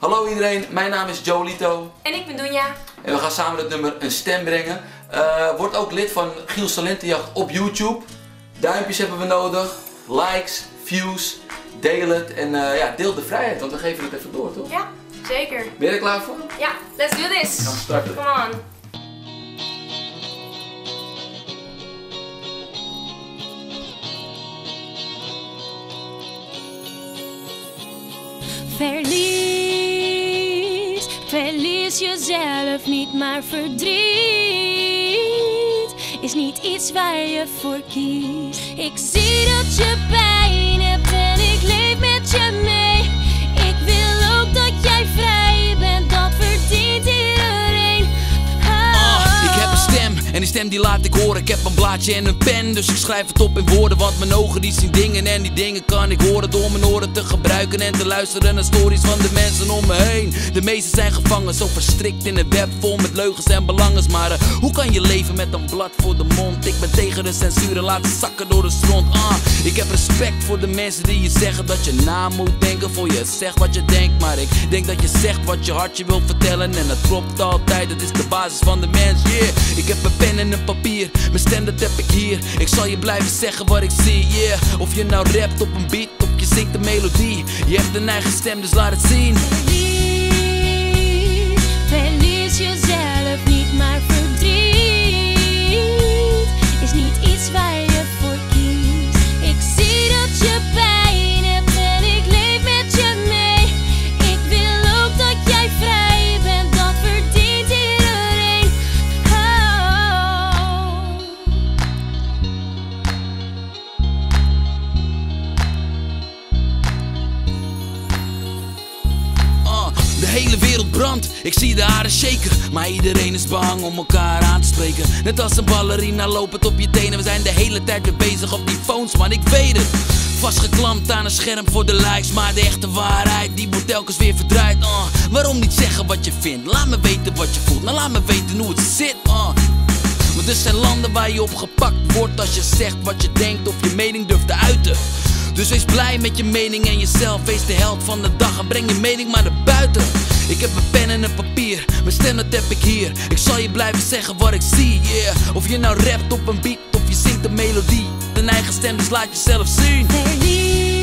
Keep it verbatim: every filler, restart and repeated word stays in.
Hallo iedereen, mijn naam is Jolito. En ik ben Doenja. En we gaan samen het nummer Een Stem brengen. Uh, word ook lid van Giels Talentenjacht op YouTube. Duimpjes hebben we nodig, likes, views, deel het en uh, ja, deel de vrijheid, want we geven het even door, toch? Ja, zeker. Ben je er klaar voor? Ja, let's do this. Gaan we starten. Come on. Verlies, verlies jezelf niet, maar verdriet is niet iets waar je voor kiest. Ik zie dat je pijn hebt en ik leef met je mee. Ik wil ook dat jij vrij bent, dat verdient iedereen. Oh. Ik heb een stem en die stem die laat ik horen. Ik heb een blaadje en een pen, dus ik schrijf het op in woorden. Want mijn ogen die zien dingen en die dingen kan ik horen door mijn oren te gebruiken en te luisteren naar stories van de mensen om me heen. De meesten zijn gevangen, zo verstrikt in een web vol met leugens en belangens. Maar uh, hoe kan je leven met een blad voor de mond? Ik ben tegen de censuur en laat het zakken door de stront. uh, Ik heb respect voor de mensen die je zeggen dat je na moet denken voor je zegt wat je denkt. Maar ik denk dat je zegt wat je hartje wilt vertellen en dat klopt altijd, dat is de basis van de mens, yeah. Ik heb een pen en een papier, mijn stem dat heb ik hier. Ik zal je blijven zeggen wat ik zie, yeah. Of je nou rapt op een beat of je zingt een melodie, je hebt een eigen stem, dus laat het zien. Verlies, verlies jezelf niet, maar verdriet is niet iets waar je voor kiest. Ik zie dat je pijn hebt en ik leef met je mee. Ik wil ook dat jij vrij bent, dat verdient iedereen. Uh, de hele wereld brandt, ik zie de haren shaken. Maar iedereen is bang om elkaar aan te spreken. Net als een ballerina lopend op je tenen. We zijn de hele tijd weer bezig op die phones, man, ik weet het. Vastgeklampt aan een scherm voor de likes. Maar de echte waarheid, die wordt telkens weer verdraaid. uh, Waarom niet zeggen wat je vindt? Laat me weten wat je voelt, nou laat me weten hoe het zit. uh. Want er zijn landen waar je op gepakt wordt als je zegt wat je denkt of je mening durft te uiten. Dus wees blij met je mening en jezelf. Wees de held van de dag en breng je mening maar naar buiten. Ik heb een pen en een papier, mijn stem dat heb ik hier. Ik zal je blijven zeggen wat ik zie, yeah. Of je nou rapt op een beat of je zingt een melodie. Een eigen stem, dus laat jezelf zien. Verlies.